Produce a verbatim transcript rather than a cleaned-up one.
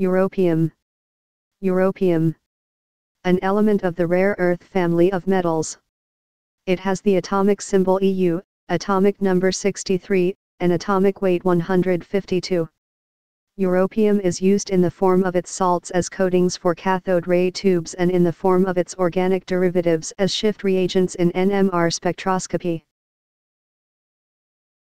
Europium. Europium. An element of the rare earth family of metals. It has the atomic symbol E U, atomic number sixty-three, and atomic weight one hundred fifty-two. Europium is used in the form of its salts as coatings for cathode ray tubes and in the form of its organic derivatives as shift reagents in N M R spectroscopy.